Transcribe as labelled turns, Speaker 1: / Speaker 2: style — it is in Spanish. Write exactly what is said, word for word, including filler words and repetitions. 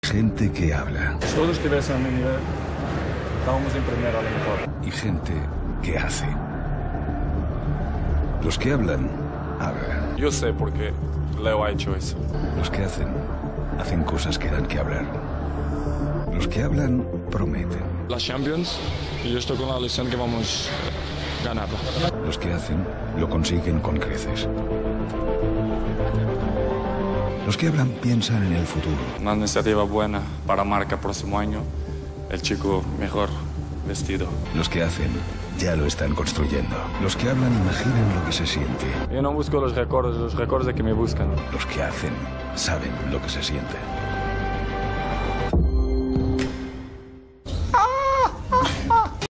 Speaker 1: Gente que habla.
Speaker 2: Si todos estuviesen a mi nivel, estábamos en primera a lo mejor.
Speaker 1: Y gente que hace. Los que hablan, hablan.
Speaker 2: Yo sé por qué Leo ha hecho eso.
Speaker 1: Los que hacen, hacen cosas que dan que hablar. Los que hablan, prometen.
Speaker 2: La Champions, y yo estoy con la ilusión que vamos a ganarla.
Speaker 1: Los que hacen, lo consiguen con creces. Los que hablan piensan en el futuro.
Speaker 2: Una iniciativa buena para marca próximo año. El chico mejor vestido.
Speaker 1: Los que hacen, ya lo están construyendo. Los que hablan imaginan lo que se siente.
Speaker 2: Yo no busco los récords, los récords de que me buscan.
Speaker 1: Los que hacen, saben lo que se siente.